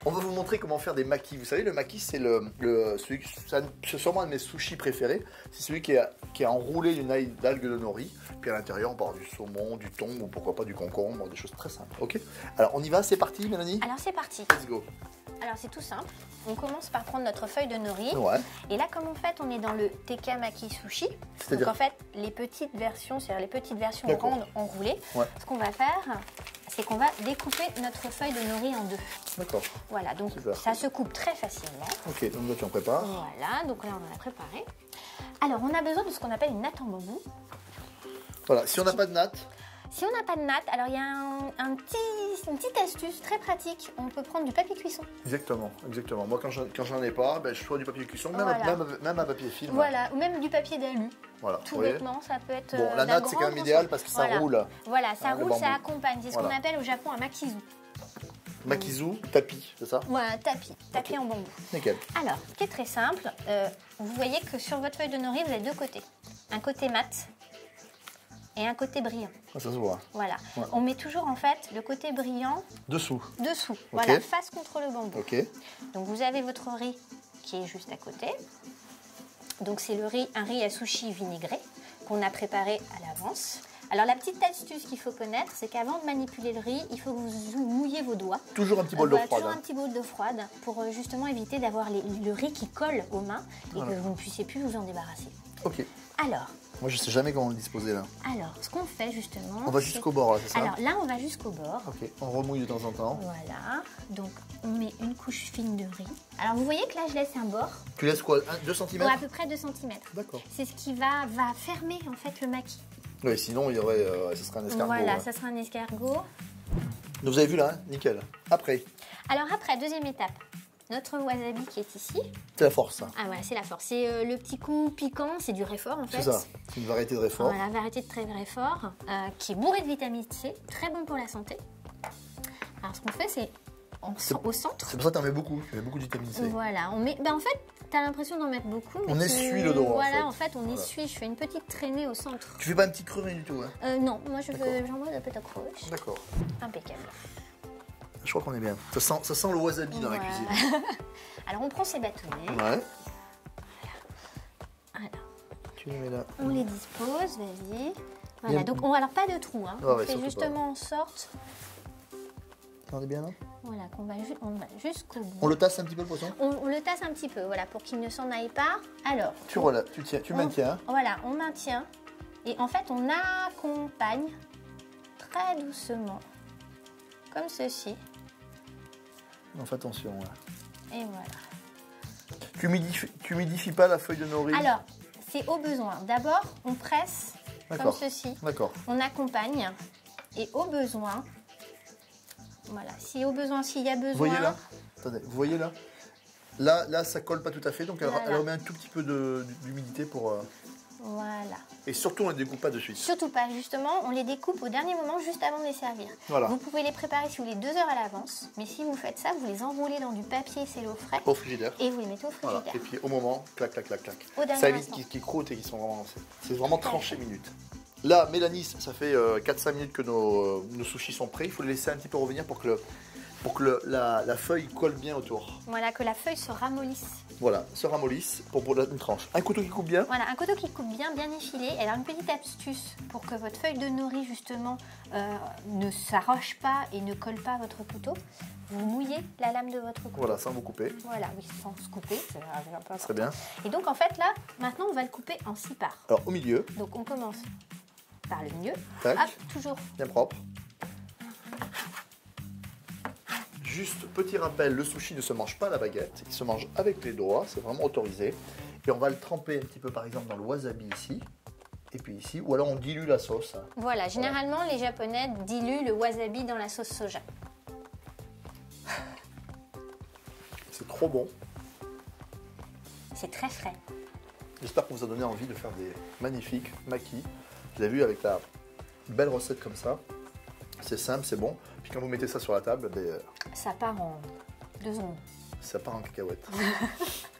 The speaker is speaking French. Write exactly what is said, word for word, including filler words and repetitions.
On va vous montrer comment faire des makis. Vous savez, le maki, c'est le, le, celui, c'est sûrement un de mes sushis préférés. C'est celui qui est, qui est enroulé d'une algue de nori. Puis à l'intérieur, on peut avoir du saumon, du thon ou pourquoi pas du concombre, des choses très simples. Ok. Alors, on y va, c'est parti, Mélanie? Alors, c'est parti. Let's go. Alors, c'est tout simple. On commence par prendre notre feuille de nori. Ouais. Et là, comme en fait, on est dans le Tekka Maki Sushi. Donc, en fait, les petites versions, c'est-à-dire les petites versions rondes enroulées. Ouais. Ce qu'on va faire, c'est qu'on va découper notre feuille de nori en deux. D'accord. Voilà, donc Super. Ça se coupe très facilement. Ok, donc là, tu en prépares. Voilà, donc là, on va la préparer. Alors, on a besoin de ce qu'on appelle une natte en bambou. Voilà, si on n'a pas de natte. Si on n'a pas de natte, alors il y a un, un petit, une petite astuce très pratique. On peut prendre du papier cuisson. Exactement, exactement. Moi, quand j'en ai pas, ben, je prends du papier cuisson, même, voilà. même, même un papier film. Voilà, ou même du papier d'alu. Voilà. Tout bêtement, ça peut être. Bon, la natte, c'est quand même idéal parce que ça voilà. roule. Voilà, ça hein, roule, ça accompagne. C'est ce voilà. qu'on appelle au Japon un makizu. Makizu, tapis, c'est ça? Voilà, tapis, tapis okay. en bambou. Nickel. Alors, ce qui est très simple, euh, vous voyez que sur votre feuille de nori, vous avez deux côtés. Un côté mat et un côté brillant. Ah, ça se voit. Voilà. Ouais. On met toujours en fait le côté brillant dessous. Dessous. Okay. Voilà, face contre le bambou. Ok. Donc vous avez votre riz qui est juste à côté. Donc c'est le riz, un riz à sushi vinaigré qu'on a préparé à l'avance. Alors la petite astuce qu'il faut connaître, c'est qu'avant de manipuler le riz, il faut que vous mouillez vos doigts. Toujours un petit bol euh, voilà, d'eau froide. Toujours hein. un petit bol d'eau froide pour euh, justement éviter d'avoir le riz qui colle aux mains et voilà. que vous ne puissiez plus vous en débarrasser. Ok. Alors. Moi je sais jamais comment le disposer là. Alors, ce qu'on fait justement. On va jusqu'au bord là, c'est ça? Alors là, on va jusqu'au bord. Ok. On remouille de temps en temps. Voilà. Donc on met une couche fine de riz. Alors vous voyez que là, je laisse un bord. Tu laisses quoi? deux centimètres? Ouais, à peu près deux centimètres. D'accord. C'est ce qui va, va fermer en fait le maki. Oui, sinon il y aurait, euh, ce serait un escargot. Voilà, hein. ça sera un escargot. Donc vous avez vu là, hein, nickel. Après. Alors après, deuxième étape. Notre wasabi qui est ici. C'est la force. Ça. Ah voilà, c'est la force. C'est euh, le petit coup piquant, c'est du réfort en fait. C'est ça, c'est une variété de réfort. Voilà, variété de très réfort, euh, qui est bourrée de vitamine C, très bon pour la santé. Alors ce qu'on fait, c'est au centre. C'est pour ça que tu en mets beaucoup, tu mets beaucoup de vitamine C. Voilà, on met. Ben, en fait, tu as l'impression d'en mettre beaucoup. Mais on tu... essuie le dos. Voilà, en fait, en fait on voilà. essuie. Je fais une petite traînée au centre. Tu fais pas un petit creux du tout, hein? euh, Non, moi je veux, j'envoie un peu ta croche. D'accord. Impeccable. Je crois qu'on est bien. Ça sent, ça sent le wasabi dans voilà. la cuisine. Alors on prend ces bâtonnets. Ouais. Voilà. Alors. Tu les mets là. On les dispose, vas-y. Voilà, donc on, alors pas de trou, hein. Ah, on ouais, fait justement pas. en sorte. On est bien là? Voilà, qu'on va, ju va jusqu'au bout. On le tasse un petit peu le poisson? on, on le tasse un petit peu, voilà, pour qu'il ne s'en aille pas. Alors. Tu relèves, tu tiens, tu on, maintiens. Voilà, on maintient. Et en fait, on accompagne très doucement, comme ceci. On fait attention. Là. Et voilà. Tu humidifies, tu humidifies pas la feuille de nori? Alors, c'est au besoin. D'abord, on presse comme ceci. D'accord. On accompagne. Et au besoin, voilà. Si au besoin, s'il y a besoin. Vous voyez là? Attendez, vous voyez là? Là, là, ça colle pas tout à fait, donc elle, voilà. elle remet un tout petit peu d'humidité pour. Euh... Voilà. Et surtout, on ne les découpe pas de suite. Surtout pas, justement, on les découpe au dernier moment, juste avant de les servir. Voilà. Vous pouvez les préparer si vous voulez deux heures à l'avance, mais si vous faites ça, vous les enroulez dans du papier cello frais. Au frigidaire. Et vous les mettez au frigidaire. Voilà. Et puis au moment, clac, clac, clac, clac. Au dernier ça évite instant. qu'ils qu'ils croûtent et qu'ils sont vraiment lancés. C'est vraiment tranché minutes. Là, Mélanie, ça fait euh, quatre cinq minutes que nos, euh, nos sushis sont prêts. Il faut les laisser un petit peu revenir pour que, le, pour que le, la, la feuille colle bien autour. Voilà, que la feuille se ramollisse. Voilà, se ramollisse pour, pour une tranche. Un couteau qui coupe bien. Voilà, un couteau qui coupe bien, bien effilé. Alors une petite astuce pour que votre feuille de nori, justement, euh, ne s'arrache pas et ne colle pas à votre couteau. Vous mouillez la lame de votre couteau. Voilà, sans vous couper. Voilà, oui, sans se couper. C'est très bien. Et donc, en fait, là, maintenant, on va le couper en six parts. Alors, au milieu. Donc, on commence par le milieu. Tac. Hop, toujours. Bien propre. Juste petit rappel, le sushi ne se mange pas à la baguette, il se mange avec les doigts, c'est vraiment autorisé. Et on va le tremper un petit peu par exemple dans le wasabi ici, et puis ici, ou alors on dilue la sauce. Voilà, généralement voilà. Les Japonais diluent le wasabi dans la sauce soja. C'est trop bon. C'est très frais. J'espère qu'on vous a donné envie de faire des magnifiques makis. Vous avez vu avec la belle recette comme ça, c'est simple, c'est bon. Puis quand vous mettez ça sur la table, ben, ça part en deux secondes. Ça part en cacahuète.